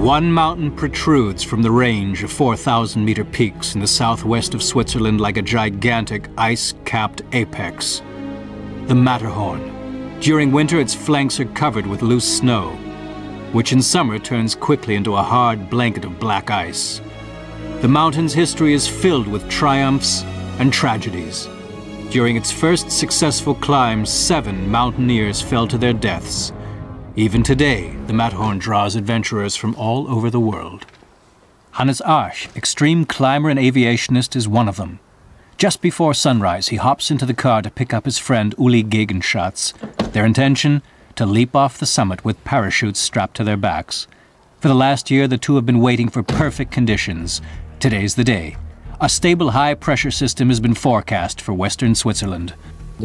One mountain protrudes from the range of 4,000-meter peaks in the southwest of Switzerland like a gigantic ice-capped apex. The Matterhorn. During winter, its flanks are covered with loose snow, which in summer turns quickly into a hard blanket of black ice. The mountain's history is filled with triumphs and tragedies. During its first successful climb, 7 mountaineers fell to their deaths. Even today, the Matterhorn draws adventurers from all over the world. Hannes Arsch, extreme climber and aviationist, is one of them. Just before sunrise, he hops into the car to pick up his friend Ueli Gegenschatz. Their intention? To leap off the summit with parachutes strapped to their backs. For the last year, the two have been waiting for perfect conditions. Today's the day. A stable high-pressure system has been forecast for western Switzerland. At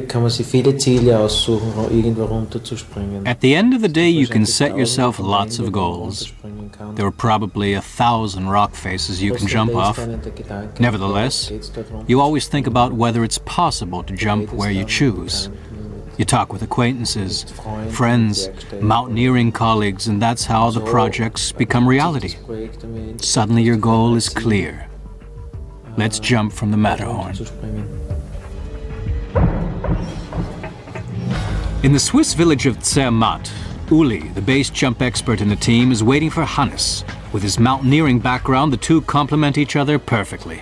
the end of the day, you can set yourself lots of goals. There are probably 1,000 rock faces you can jump off. Nevertheless, you always think about whether it's possible to jump where you choose. You talk with acquaintances, friends, mountaineering colleagues, and that's how the projects become reality. Suddenly your goal is clear. Let's jump from the Matterhorn. In the Swiss village of Zermatt, Ueli, the base jump expert in the team, is waiting for Hannes. With his mountaineering background, the two complement each other perfectly.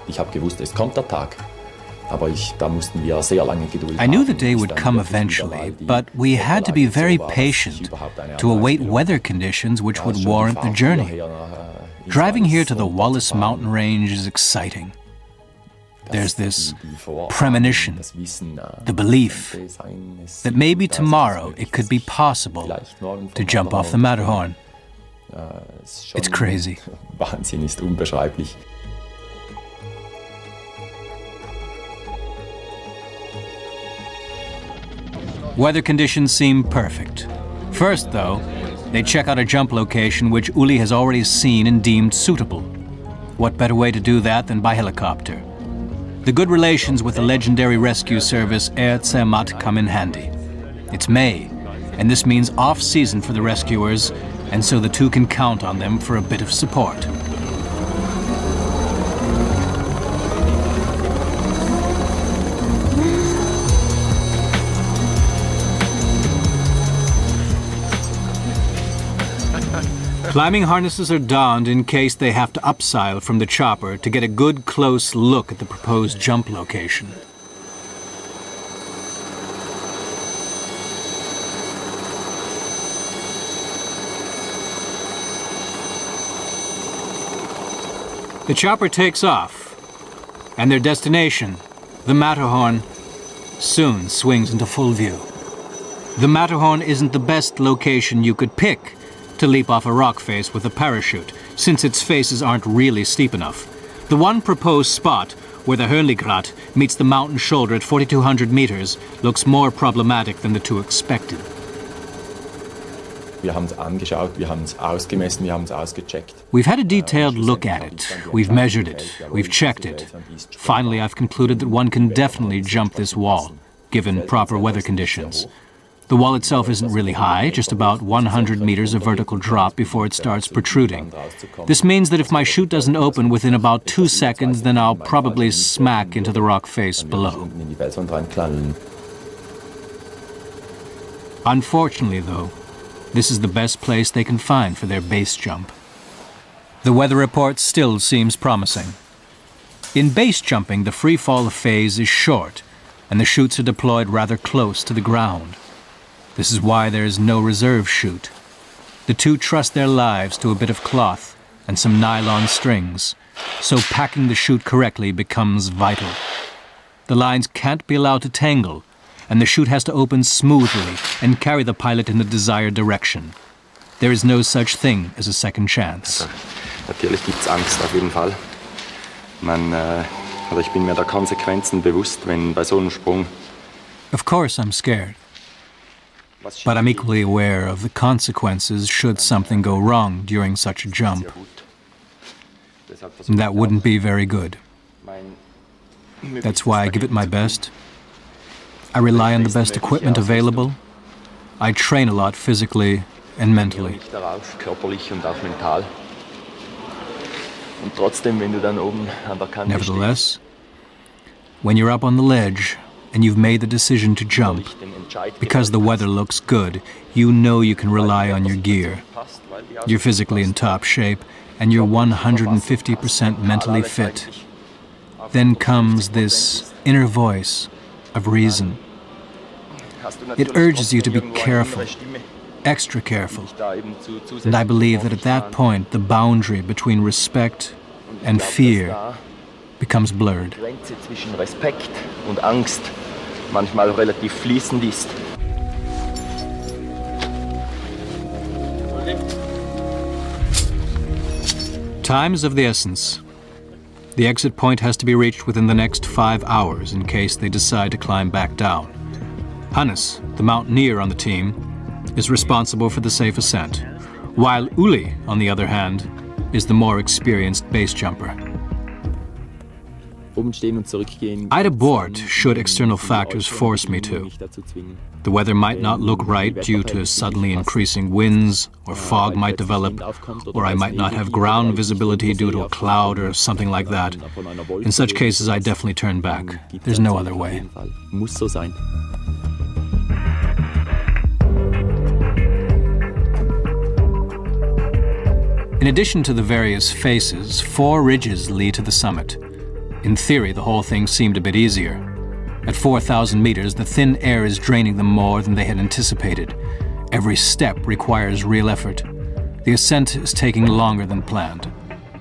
I knew the day would come eventually, but we had to be very patient to await weather conditions which would warrant the journey. Driving here to the Wallace mountain range is exciting. There's this premonition, the belief that maybe tomorrow it could be possible to jump off the Matterhorn. It's crazy. Weather conditions seem perfect. First, though, they check out a jump location which Ueli has already seen and deemed suitable. What better way to do that than by helicopter? The good relations with the legendary rescue service Air Zermatt come in handy. It's May, and this means off-season for the rescuers, and so the two can count on them for a bit of support. Climbing harnesses are donned in case they have to upsile from the chopper to get a good close look at the proposed jump location. The chopper takes off, and their destination, the Matterhorn, soon swings into full view. The Matterhorn isn't the best location you could pick to leap off a rock face with a parachute, since its faces aren't really steep enough. The one proposed spot, where the Hörnligrat meets the mountain shoulder at 4,200 meters, looks more problematic than the two expected. We've had a detailed look at it. We've measured it. We've checked it. Finally, I've concluded that one can definitely jump this wall, given proper weather conditions. The wall itself isn't really high, just about 100 meters of vertical drop before it starts protruding. This means that if my chute doesn't open within about 2 seconds, then I'll probably smack into the rock face below. Unfortunately, though, this is the best place they can find for their base jump. The weather report still seems promising. In base jumping, the free fall phase is short, and the chutes are deployed rather close to the ground. This is why there is no reserve chute. The two trust their lives to a bit of cloth and some nylon strings, so packing the chute correctly becomes vital. The lines can't be allowed to tangle, and the chute has to open smoothly and carry the pilot in the desired direction. There is no such thing as a second chance. Natürlich gibt's Angst auf jeden Fall. Ich bin mir der Konsequenzen bewusst, wenn bei so einem Sprung. Of course I'm scared. But I'm equally aware of the consequences should something go wrong during such a jump. That wouldn't be very good. That's why I give it my best. I rely on the best equipment available. I train a lot physically, and mentally. Nicht darauf, körperlich und auch mental. Und trotzdem, wenn du dann oben an der Kante Nevertheless, when you're up on the ledge and you've made the decision to jump, because the weather looks good, you know you can rely on your gear. You're physically in top shape and you're 150% mentally fit. Then comes this inner voice of reason. It urges you to be careful, extra careful. And I believe that at that point, the boundary between respect and fear becomes blurred. Die Grenze zwischen Respekt und Angst manchmal relativ fließend ist. Time is of the essence. The exit point has to be reached within the next 5 hours in case they decide to climb back down. Hannes, the mountaineer on the team, is responsible for the safe ascent, while Ueli, on the other hand, is the more experienced base jumper. I'd abort should external factors force me to. The weather might not look right due to suddenly increasing winds, or fog might develop, or I might not have ground visibility due to a cloud or something like that. In such cases, I definitely turn back. There's no other way. In addition to the various faces, 4 ridges lead to the summit. In theory, the whole thing seemed a bit easier. At 4,000 meters, the thin air is draining them more than they had anticipated. Every step requires real effort. The ascent is taking longer than planned.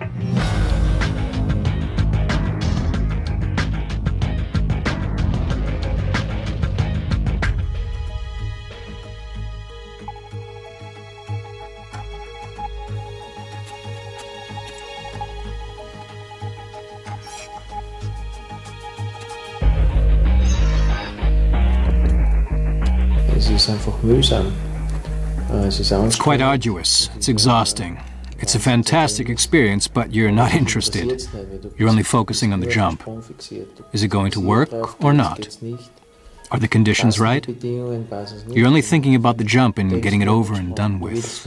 It's quite arduous. It's exhausting. It's a fantastic experience, but you're not interested. You're only focusing on the jump. Is it going to work or not? Are the conditions right? You're only thinking about the jump and getting it over and done with.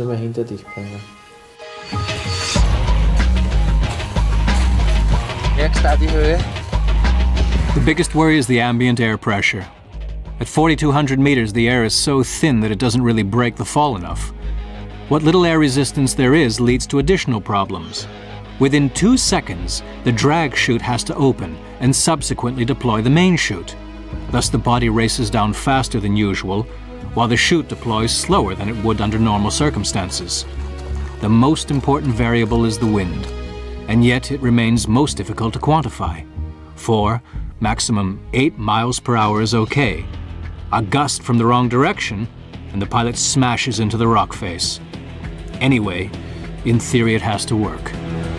The biggest worry is the ambient air pressure. At 4,200 meters, the air is so thin that it doesn't really break the fall enough. What little air resistance there is leads to additional problems. Within 2 seconds, the drag chute has to open and subsequently deploy the main chute. Thus, the body races down faster than usual, while the chute deploys slower than it would under normal circumstances. The most important variable is the wind, and yet it remains most difficult to quantify. 4, maximum 8 miles per hour is okay. A gust from the wrong direction, and the pilot smashes into the rock face. Anyway, in theory it has to work.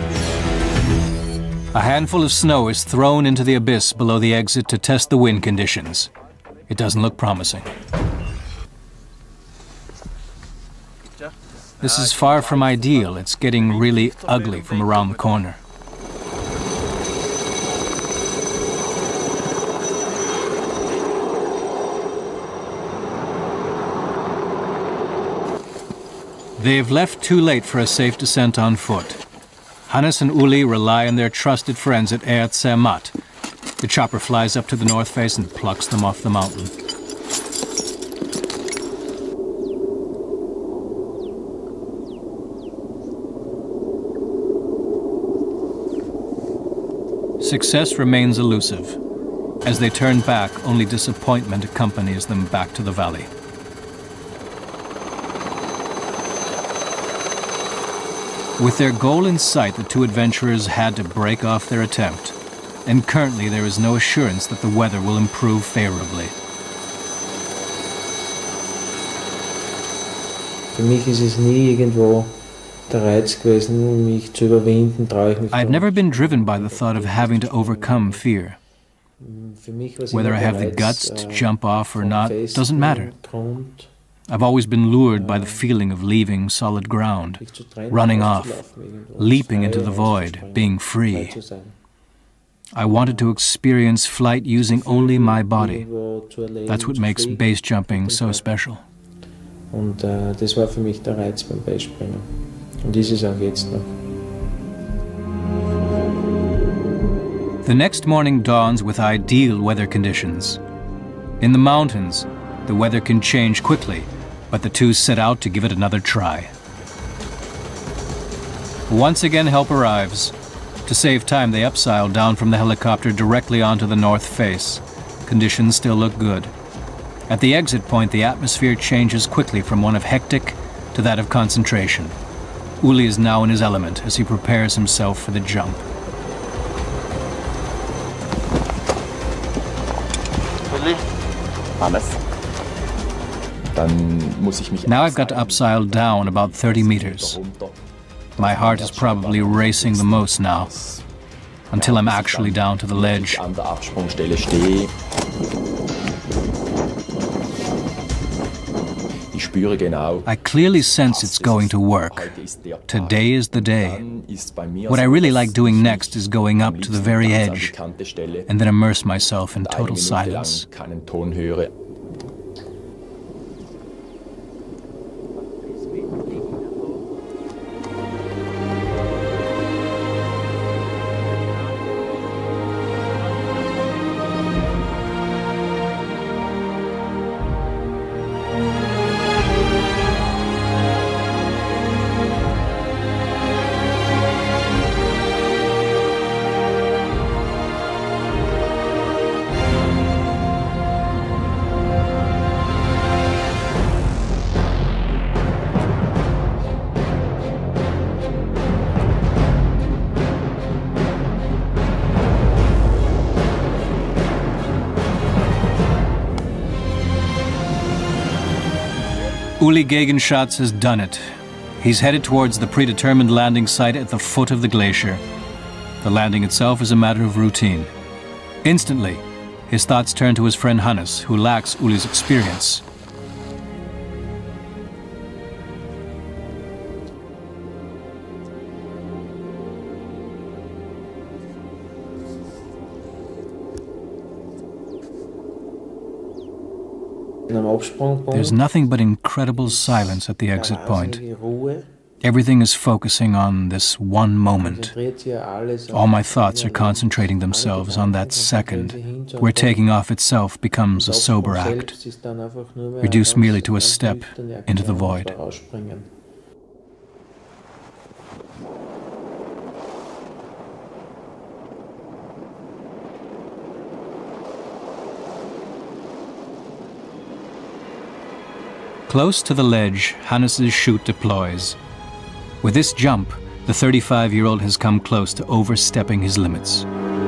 A handful of snow is thrown into the abyss below the exit to test the wind conditions. It doesn't look promising. This is far from ideal. It's getting really ugly from around the corner. They've left too late for a safe descent on foot. Hannes and Ueli rely on their trusted friends at B.A.S.E. The chopper flies up to the north face and plucks them off the mountain. Success remains elusive. As they turn back, only disappointment accompanies them back to the valley. With their goal in sight, the 2 adventurers had to break off their attempt, and currently there is no assurance that the weather will improve favorably. I've never been driven by the thought of having to overcome fear. Whether I have the guts to jump off or not doesn't matter. I've always been lured by the feeling of leaving solid ground, running off, leaping into the void, being free. I wanted to experience flight using only my body. That's what makes base jumping so special. Und das war für mich der Reiz beim B.A.S.E-Springen. Und ist es auch jetzt noch. The next morning dawns with ideal weather conditions. In the mountains, the weather can change quickly, but the two set out to give it another try. Once again, help arrives. To save time, they upsile down from the helicopter directly onto the north face. Conditions still look good. At the exit point, the atmosphere changes quickly from one of hectic to that of concentration. Ueli is now in his element as he prepares himself for the jump. Now I've got to upsile down about 30 meters. My heart is probably racing the most now, until I'm actually down to the ledge. I clearly sense it's going to work. Today is the day. What I really like doing next is going up to the very edge and then immerse myself in total silence. Ueli Gegenschatz has done it. He's headed towards the predetermined landing site at the foot of the glacier. The landing itself is a matter of routine. Instantly, his thoughts turn to his friend Hannes, who lacks Ueli's experience. There's nothing but incredible silence at the exit point. Everything is focusing on this one moment. All my thoughts are concentrating themselves on that second, where taking off itself becomes a sober act, reduced merely to a step into the void. Close to the ledge, Hannes' chute deploys. With this jump, the 35-year-old has come close to overstepping his limits.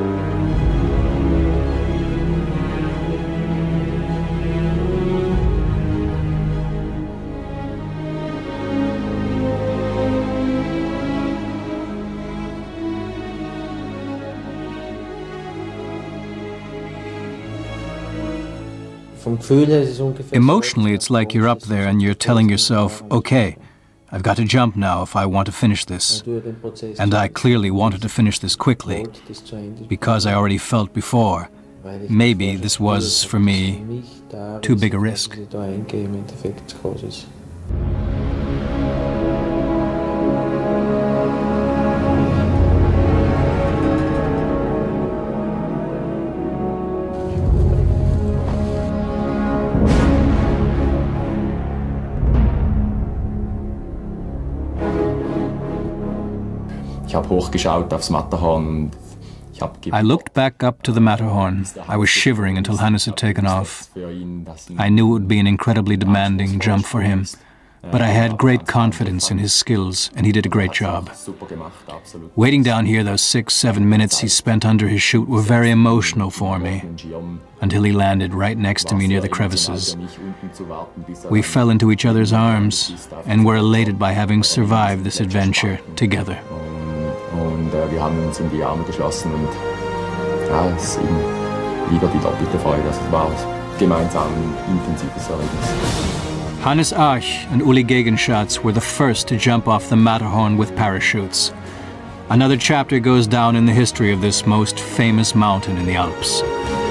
Emotionally, it's like you're up there and you're telling yourself, okay, I've got to jump now if I want to finish this. And I clearly wanted to finish this quickly, because I already felt before, maybe this was, for me, too big a risk. I looked back up to the Matterhorn. I was shivering until Hannes had taken off. I knew it would be an incredibly demanding jump for him, but I had great confidence in his skills, and he did a great job. Waiting down here, those 6-7 minutes he spent under his chute were very emotional for me, until he landed right next to me near the crevices. We fell into each other's arms, and were elated by having survived this adventure together. Und wir haben uns in die Arme geschlossen und ja, es ist eben wieder die doppelte Freude. Also es war gemeinsam ein intensives Erlebnis. Hannes Arch and Ueli Gegenschatz were the first to jump off the Matterhorn with parachutes. Another chapter goes down in the history of this most famous mountain in the Alps.